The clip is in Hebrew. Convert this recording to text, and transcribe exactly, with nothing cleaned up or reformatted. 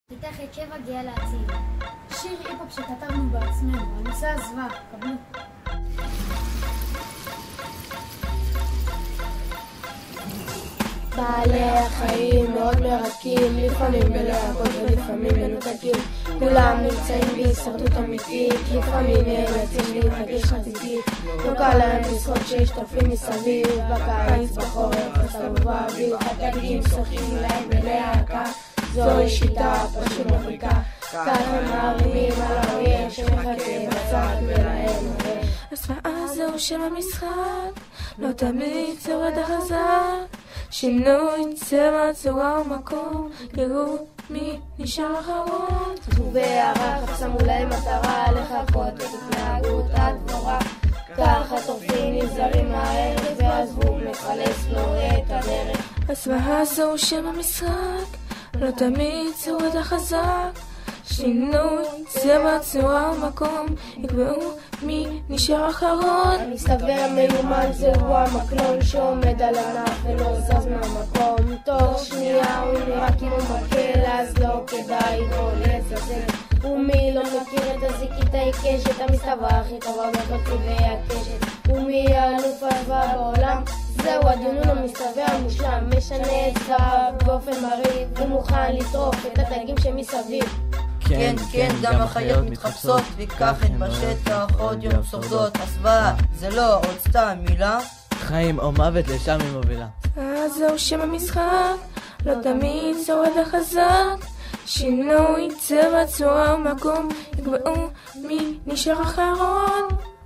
איתך את שבע גאה להציל. שיר היפ-הופ שכתבנו בעצמנו, הנושא הזווה, קבלו. בעלי החיים מאוד מרתקים, לפעמים בלהקות ולפעמים מנותקים. כולם נמצאים בהישרדות אמיתית, לפעמים נאלצים להיפגש חזיתית. לא קל להם לשרוד שיש טורפים מסביב, בקיץ, בחורף, בסתיו באוויר. הדגים שוחים להם בלהקה, זוהי שיטה פשוט מבריקה. כך הם מערימים על האויב שמחכה בצד ולהם עובר. הזוועה זהו שם המשחק, לא תמיד שורד החזק. שינוי צבע, צורה ומקום, תראו מי נשאר אחרון. טובי הרחב שמו להם מטרה לחכות את התנהגות הדבורה. כך הטורפים נזהרים מהערב ועזבו מחלץ לו את הדרך. הזוועה זהו שם המשחק, לא תמיד שורד החזק. שינוי צבע, צורה ומקום, יקבעו מי נשאר אחרון. המסתבר מיומן זהו המקלון שעומד על ענף ולא זז מהמקום. תוך שנייה הוא נראה כאילו מקל, אז לא כדאי בו לזזל. ומי לא מכיר את הזיקית העיקשת, המסתבר הכי טובה בכל צבעי הקשת. ומי האלוף הזוועה בעולם? זהו הדיונון המסתבר המושלם, משנה את זהב באופן מרהיב, הוא מוכן לטרוף את הדגים שמסביב. כן, כן, גם החיות מתחפשות, וכך הן בשטח עוד יום שורדות. הזוועה זה לא עוד סתם מילה, חיים או מוות לשם היא מובילה. אז זהו שם המשחק, לא תמיד שורד החזק. שינוי צבע, צורה ומקום, יקבעו מי נשאר אחרון.